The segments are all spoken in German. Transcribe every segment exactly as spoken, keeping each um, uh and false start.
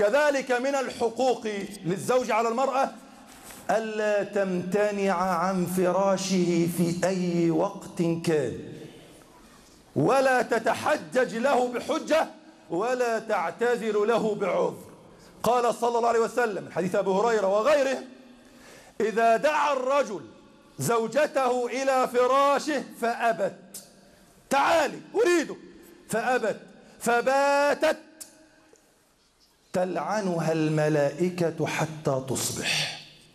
كذلك من الحقوق للزوج على المرأة ألا تمتنع عن فراشه في أي وقت كان، ولا تتحجج له بحجة، ولا تعتذر له بعذر. قال صلى الله عليه وسلم من حديث أبي هريرة وغيره: إذا دعا الرجل زوجته إلى فراشه فأبت، تعالي أريده، فأبت فباتت، تلعنها الملائكة حتى تصبح.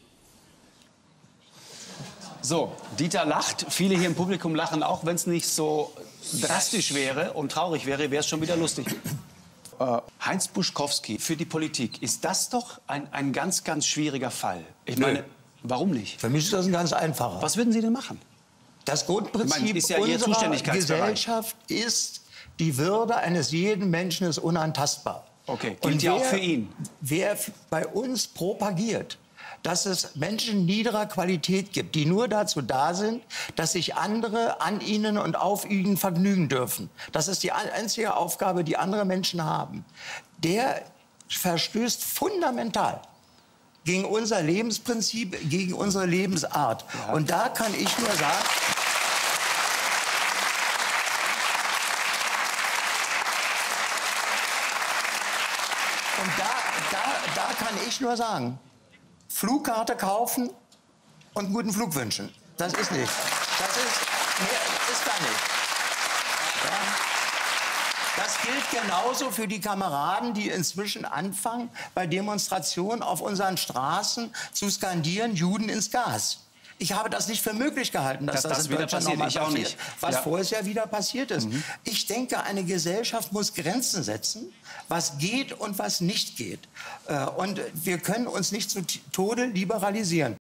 So, Dieter lacht. Viele hier im Publikum lachen auch, wenn es nicht so drastisch wäre und traurig wäre, wäre es schon wieder lustig. Äh, Heinz Buschkowski für die Politik, ist das doch ein, ein ganz, ganz schwieriger Fall? Ich meine, warum nicht? Für mich ist das ein ganz einfacher. Was würden Sie denn machen? Das Grundprinzip ich meine, ist ja Ihr unserer Zuständigkeitsbereich. Gesellschaft ist, die Würde eines jeden Menschen ist unantastbar. Okay, gilt ja auch für ihn. Wer bei uns propagiert, dass es Menschen niederer Qualität gibt, die nur dazu da sind, dass sich andere an ihnen und auf ihnen vergnügen dürfen. Das ist die einzige Aufgabe, die andere Menschen haben. Der verstößt fundamental gegen unser Lebensprinzip, gegen unsere Lebensart. Ja. Und da kann ich nur sagen... Und da, da, da kann ich nur sagen... Flugkarte kaufen und einen guten Flug wünschen. Das ist nicht. Das ist, mehr ist da nicht. Ja. Das gilt genauso für die Kameraden, die inzwischen anfangen, bei Demonstrationen auf unseren Straßen zu skandieren, Juden ins Gas. Ich habe das nicht für möglich gehalten, dass, dass das, das in Deutschland nochmal passiert, passiert, nicht. was ja. vorher ja wieder passiert ist. Mhm. Ich denke, eine Gesellschaft muss Grenzen setzen, was geht und was nicht geht. Und wir können uns nicht zu Tode liberalisieren.